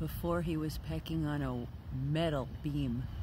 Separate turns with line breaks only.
Before he was pecking on a metal beam.